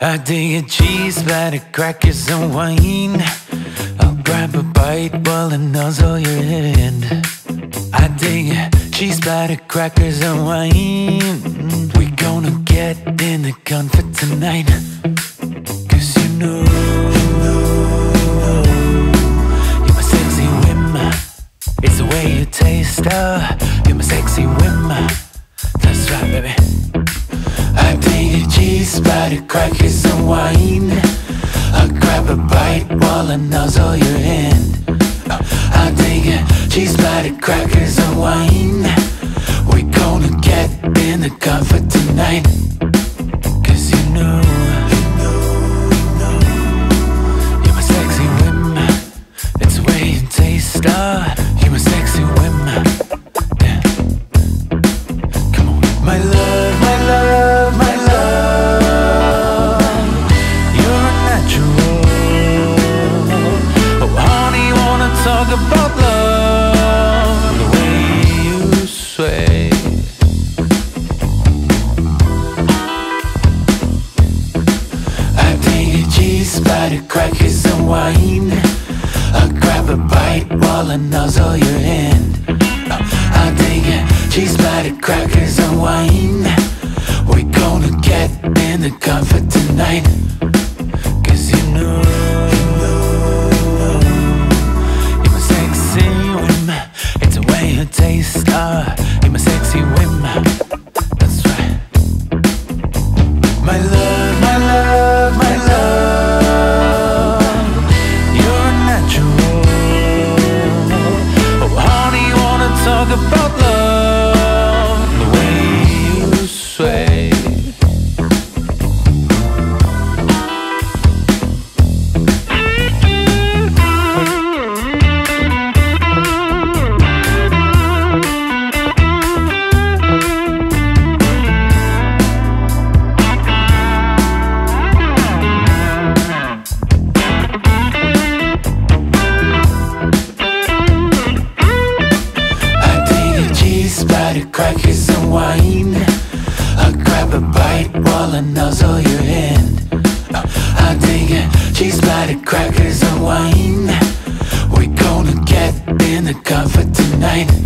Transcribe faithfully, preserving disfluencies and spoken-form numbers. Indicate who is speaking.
Speaker 1: I dig a cheese, batter, crackers, and wine. I'll grab a bite while I nuzzle your hand. I dig a cheese, batter, crackers, and wine. We're gonna get in the comfort tonight. Cause you know, you know, you know, you're my sexy whim. It's the way you taste, uh, you're my sexy whim. That's right, baby. I dig a cheese, batter, crackers, and wine. I grab a bite while I nuzzle your hand. I dig a cheese, batter, crackers, and wine. We're gonna get in the comfort tonight. Cause you know, you know, you know, you're my sexy whim. It's the way you taste, uh, you're my sexy whim. Yeah. Come on, my love, my love, my love. You're a natural. Oh, honey, wanna talk about love? The way you sway. I dig a cheese, batter, crackers, and wine. I grab a bite while I nuzzle your hand. I dig a cheese, batter, crackers, and wine. We're gonna get in the comfort tonight. Cause you know, you know, you know, you're my sexy whim. It's the way you taste, uh, you're my sexy whim. That's right. My love, my love, my love. You're a natural. Oh, honey, you wanna talk about love? The way you sway. Batter, crackers, and wine. I grab a bite while I nuzzle your hand. I dig a cheese, batter, crackers, and wine. We're gonna get in the comfort tonight.